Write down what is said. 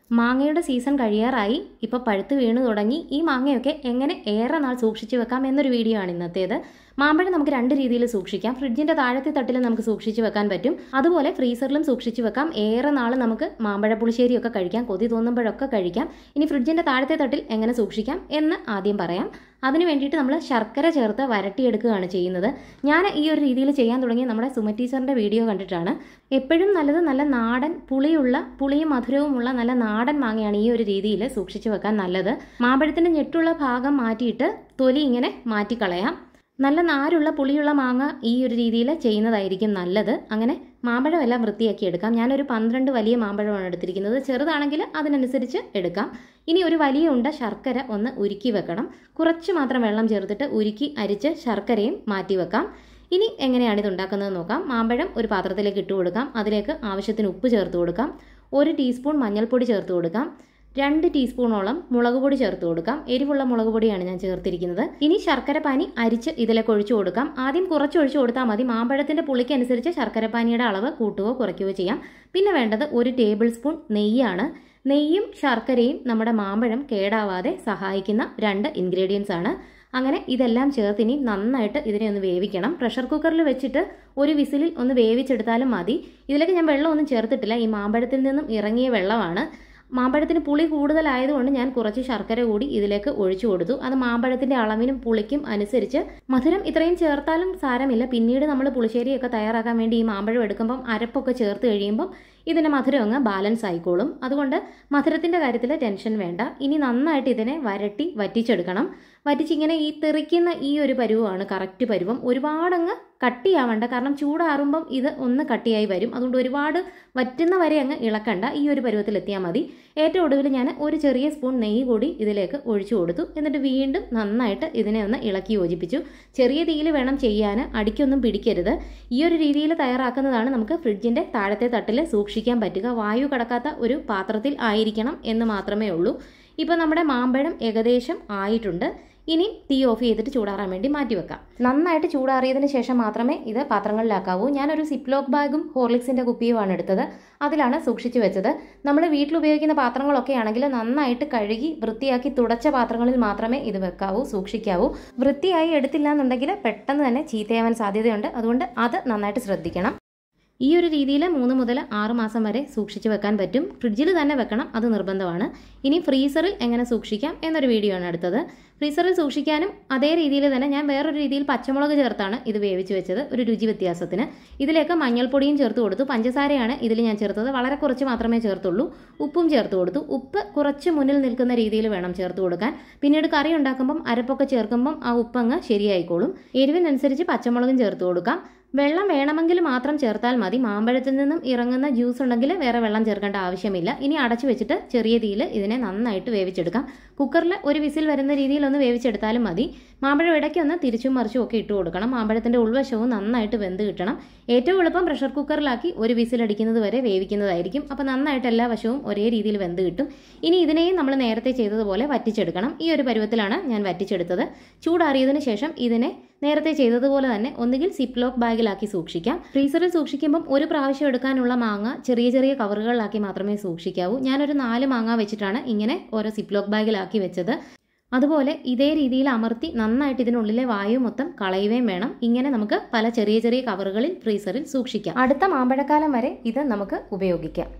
മാങ്ങയുടെ സീസൺ കഴിയാറായി, ഇപ്പോൾ പഴുത്ത് വീണു തുടങ്ങി. ഈ മാങ്ങയൊക്കെ എങ്ങനെ ഏറെ നാൾ സൂക്ഷിച്ചു വെക്കാം എന്നൊരു വീഡിയോ ആണ് ഇന്നത്തേത്. മാമ്പഴം നമുക്ക് രണ്ട് രീതിയിൽ സൂക്ഷിക്കാം. ഫ്രിഡ്ജിന്റെ താഴത്തെ തട്ടിൽ നമുക്ക് സൂക്ഷിച്ചു വെക്കാൻ പറ്റും, അതുപോലെ ഫ്രീസറിലും സൂക്ഷിച്ചു വെക്കാം. ഏറെ നാൾ നമുക്ക് മാമ്പഴ പുളിശ്ശേരിയൊക്കെ കഴിക്കാം, കൊതി തോന്നുമ്പോഴൊക്കെ കഴിക്കാം. ഇനി ഫ്രിഡ്ജിന്റെ താഴത്തെ തട്ടിൽ എങ്ങനെ സൂക്ഷിക്കാം എന്ന് ആദ്യം പറയാം. അതിന് വേണ്ടിയിട്ട് നമ്മൾ ശർക്കര ചേർത്ത് വരട്ടിയെടുക്കുകയാണ് ചെയ്യുന്നത്. ഞാൻ ഈ ഒരു രീതിയിൽ ചെയ്യാൻ തുടങ്ങി നമ്മുടെ സുമ ടീച്ചറിൻ്റെ വീഡിയോ കണ്ടിട്ടാണ്. എപ്പോഴും നല്ലത് നല്ല നാടൻ പുളിയും മധുരവുമുള്ള നല്ല നാടൻ മാങ്ങയാണ് ഈ ഒരു രീതിയിൽ സൂക്ഷിച്ചു വെക്കാൻ നല്ലത്. മാമ്പഴത്തിൻ്റെ ഞെട്ടുള്ള ഭാഗം മാറ്റിയിട്ട് തൊലി ഇങ്ങനെ മാറ്റിക്കളയാം. നല്ല നാരുള്ള പുളിയുള്ള മാങ്ങ ഈ ഒരു രീതിയിൽ ചെയ്യുന്നതായിരിക്കും നല്ലത്. അങ്ങനെ മാമ്പഴമെല്ലാം വൃത്തിയാക്കി എടുക്കാം. ഞാനൊരു 12 വലിയ മാമ്പഴമാണ് എടുത്തിരിക്കുന്നത്. ചെറുതാണെങ്കിൽ അതിനനുസരിച്ച് എടുക്കാം. ഇനി ഒരു വലിയ ഉണ്ട ശർക്കര ഒന്ന് ഉരുക്കി വെക്കണം. കുറച്ച് മാത്രം വെള്ളം ചേർത്തിട്ട് ഉരുക്കി അരിച്ച് ശർക്കരയും മാറ്റി വെക്കാം. ഇനി എങ്ങനെയാണ് ഇത് ഉണ്ടാക്കുന്നത് നോക്കാം. മാമ്പഴം ഒരു പാത്രത്തിലേക്ക് ഇട്ട് കൊടുക്കാം. അതിലേക്ക് ആവശ്യത്തിന് ഉപ്പ് ചേർത്ത് കൊടുക്കാം. 1 ടീസ്പൂൺ മഞ്ഞൾപ്പൊടി ചേർത്ത് കൊടുക്കാം. 2 ടീസ്പൂണോളം മുളക് പൊടി ചേർത്ത് കൊടുക്കാം. എരിവുള്ള മുളക് പൊടിയാണ് ഞാൻ ചേർത്തിരിക്കുന്നത്. ഇനി ശർക്കരപ്പാനി അരിച്ച് ഇതിലേക്ക് ഒഴിച്ചു കൊടുക്കാം. ആദ്യം കുറച്ച് ഒഴിച്ചു കൊടുത്താൽ മതി. മാമ്പഴത്തിന്റെ പുളിക്കനുസരിച്ച് ശർക്കരപ്പാനിയുടെ അളവ് കൂട്ടുകയോ കുറയ്ക്കുകയോ ചെയ്യാം. പിന്നെ വേണ്ടത് 1 ടേബിൾ സ്പൂൺ നെയ്യാണ്. നെയ്യും ശർക്കരയും നമ്മുടെ മാമ്പഴം കേടാവാതെ സഹായിക്കുന്ന 2 ഇൻഗ്രീഡിയൻസ് ആണ്. അങ്ങനെ ഇതെല്ലാം ചേർത്ത് ഇനി നന്നായിട്ട് ഇതിനെ ഒന്ന് വേവിക്കണം. പ്രഷർ കുക്കറിൽ വെച്ചിട്ട് ഒരു വിസിലിൽ ഒന്ന് വേവിച്ചെടുത്താലും മതി. ഇതിലേക്ക് ഞാൻ വെള്ളമൊന്നും ചേർത്തിട്ടില്ല. ഈ മാമ്പഴത്തിൽ നിന്നും ഇറങ്ങിയ വെള്ളമാണ്. മാമ്പഴത്തിന് പുളി കൂടുതലായതുകൊണ്ട് ഞാൻ കുറച്ച് ശർക്കര കൂടി ഇതിലേക്ക് ഒഴിച്ചു കൊടുത്തു. അത് മാമ്പഴത്തിന്റെ അളവിനും പുളിക്കും അനുസരിച്ച്. മധുരം ഇത്രയും ചേർത്താലും സാരമില്ല. പിന്നീട് നമ്മൾ പുളിശ്ശേരിയൊക്കെ തയ്യാറാക്കാൻ വേണ്ടി ഈ മാമ്പഴം എടുക്കുമ്പം അരപ്പൊക്കെ ചേർത്ത് കഴിയുമ്പം ഇതിൻ്റെ മധുരം അങ്ങ് ബാലൻസ് ആയിക്കോളും. അതുകൊണ്ട് മധുരത്തിൻ്റെ കാര്യത്തിൽ ടെൻഷൻ വേണ്ട. ഇനി നന്നായിട്ട് ഇതിനെ വറ്റിച്ചെടുക്കണം. വറ്റിച്ചിങ്ങനെ ഈ തെറിക്കുന്ന ഈ ഒരു പരുവമാണ് കറക്റ്റ് പരുവം. ഒരുപാടങ്ങ് കട്ടിയാവണ്ട, കാരണം ചൂടാറുമ്പം ഇത് ഒന്ന് കട്ടിയായി വരും. അതുകൊണ്ട് ഒരുപാട് വറ്റുന്ന വരെ അങ്ങ് ഇളക്കണ്ട. ഈ ഒരു പരുവത്തിൽ എത്തിയാൽ മതി. ഏറ്റവും ഒടുവിൽ ഞാൻ ഒരു ചെറിയ സ്പൂൺ നെയ്യ് കൂടി ഇതിലേക്ക് ഒഴിച്ചു കൊടുത്തു. എന്നിട്ട് വീണ്ടും നന്നായിട്ട് ഇതിനെ ഒന്ന് ഇളക്കി യോജിപ്പിച്ചു. ചെറിയ തീയിൽ വേണം ചെയ്യാൻ, അടിക്കൊന്നും പിടിക്കരുത്. ഈ ഒരു രീതിയിൽ തയ്യാറാക്കുന്നതാണ് നമുക്ക് ഫ്രിഡ്ജിൻ്റെ താഴത്തെ തട്ടിൽ സൂക്ഷിക്കാൻ പറ്റുക. വായു കടക്കാത്ത ഒരു പാത്രത്തിൽ ആയിരിക്കണം എന്ന് മാത്രമേ ഉള്ളൂ. ഇപ്പോൾ നമ്മുടെ മാമ്പഴം ഏകദേശം ആയിട്ടുണ്ട്. ഇനി തീ ഓഫ് ചെയ്തിട്ട് ചൂടാറാൻ വേണ്ടി മാറ്റി വെക്കാം. നന്നായിട്ട് ചൂടാറിയതിന് ശേഷം മാത്രമേ ഇത് പാത്രങ്ങളിലാക്കാവൂ. ഞാനൊരു സിപ്ലോക്ക് ബാഗും ഹോർലിക്സിൻ്റെ കുപ്പിയുമാണ് എടുത്തത്. അതിലാണ് സൂക്ഷിച്ചു വെച്ചത്. നമ്മൾ വീട്ടിൽ ഉപയോഗിക്കുന്ന പാത്രങ്ങളൊക്കെ ആണെങ്കിൽ നന്നായിട്ട് കഴുകി വൃത്തിയാക്കി തുടച്ച പാത്രങ്ങളിൽ മാത്രമേ ഇത് വെക്കാവൂ, സൂക്ഷിക്കാവൂ. വൃത്തിയായി എടുത്തില്ല എന്നുണ്ടെങ്കിൽ പെട്ടെന്ന് തന്നെ ചീത്തയാവാൻ സാധ്യതയുണ്ട്. അതുകൊണ്ട് അത് നന്നായിട്ട് ശ്രദ്ധിക്കണം. ഈ ഒരു രീതിയിൽ 3 മുതൽ 6 മാസം വരെ സൂക്ഷിച്ച് വെക്കാൻ പറ്റും. ഫ്രിഡ്ജിൽ തന്നെ വെക്കണം, അത് നിർബന്ധമാണ്. ഇനി ഫ്രീസറിൽ എങ്ങനെ സൂക്ഷിക്കാം എന്നൊരു വീഡിയോ ആണ് അടുത്തത്. ഫ്രീസറിൽ സൂക്ഷിക്കാനും അതേ രീതിയിൽ തന്നെ ഞാൻ വേറൊരു രീതിയിൽ പച്ചമുളക് ചേർത്താണ് ഇത് വേവിച്ച് വെച്ചത്, ഒരു രുചി വ്യത്യാസത്തിന്. ഇതിലേക്ക് മഞ്ഞൾപ്പൊടിയും ചേർത്ത് കൊടുത്തു. പഞ്ചസാരയാണ് ഇതിൽ ഞാൻ ചേർത്തത്, വളരെ കുറച്ച് മാത്രമേ ചേർത്തുള്ളൂ. ഉപ്പും ചേർത്ത് കൊടുത്തു. ഉപ്പ് കുറച്ച് മുന്നിൽ നിൽക്കുന്ന രീതിയിൽ വേണം ചേർത്ത് കൊടുക്കാൻ. പിന്നീട് കറി ഉണ്ടാക്കുമ്പം അരപ്പൊക്കെ ചേർക്കുമ്പം ആ ഉപ്പങ്ങ് ശരിയായിക്കോളും. എരിവിനനുസരിച്ച് പച്ചമുളകും ചേർത്ത് കൊടുക്കാം. വെള്ളം വേണമെങ്കിൽ മാത്രം ചേർത്താൽ മതി. മാമ്പഴത്തിൽ നിന്നും ഇറങ്ങുന്ന ജ്യൂസ് ഉണ്ടെങ്കിൽ വേറെ വെള്ളം ചേർക്കേണ്ട ആവശ്യമില്ല. ഇനി അടച്ചു വെച്ചിട്ട് ചെറിയ തീയിൽ ഇതിനെ നന്നായിട്ട് വേവിച്ചെടുക്കാം. കുക്കറിൽ ഒരു വിസിൽ വരുന്ന രീതിയിൽ ഒന്ന് വേവിച്ചെടുത്താലും മതി. മാമ്പഴം ഇടയ്ക്കൊന്ന് തിരിച്ചും മറിച്ചും ഒക്കെ ഇട്ട് കൊടുക്കണം. മാമ്പഴത്തിൻ്റെ ഉൾവശവും നന്നായിട്ട് വെന്ത് കിട്ടണം. ഏറ്റവും എളുപ്പം പ്രഷർ കുക്കറിലാക്കി ഒരു വിസിലടിക്കുന്നത് വരെ വേവിക്കുന്നതായിരിക്കും. അപ്പോൾ നന്നായിട്ട് എല്ലാ വശവും ഒരേ രീതിയിൽ വെന്ത് കിട്ടും. ഇനി ഇതിനെയും നമ്മൾ നേരത്തെ ചെയ്തതുപോലെ വറ്റിച്ചെടുക്കണം. ഈ ഒരു പരുവത്തിലാണ് ഞാൻ വറ്റിച്ചെടുത്തത്. ചൂടാറിയതിന് ശേഷം ഇതിനെ നേരത്തെ ചെയ്തതുപോലെ തന്നെ ഒന്നുകിൽ സിപ്ലോക്ക് ബാഗിലാക്കി സൂക്ഷിക്കാം. ഫ്രീസറിൽ സൂക്ഷിക്കുമ്പം ഒരു പ്രാവശ്യം എടുക്കാനുള്ള മാങ്ങ ചെറിയ ചെറിയ കവറുകളിലാക്കി മാത്രമേ സൂക്ഷിക്കാവൂ. ഞാനൊരു 4 മാങ്ങ വെച്ചിട്ടാണ് ഇങ്ങനെ ഓരോ സിപ്ലോക്ക് ബാഗിലാക്കി വെച്ചത്. അതുപോലെ ഇതേ രീതിയിൽ അമർത്തി നന്നായിട്ട് ഇതിനുള്ളിലെ വായു മൊത്തം കളയുകയും വേണം. ഇങ്ങനെ നമുക്ക് പല ചെറിയ ചെറിയ കവറുകളിൽ ഫ്രീസറിൽ സൂക്ഷിക്കാം. അടുത്ത മാമ്പഴക്കാലം വരെ ഇത് നമുക്ക് ഉപയോഗിക്കാം.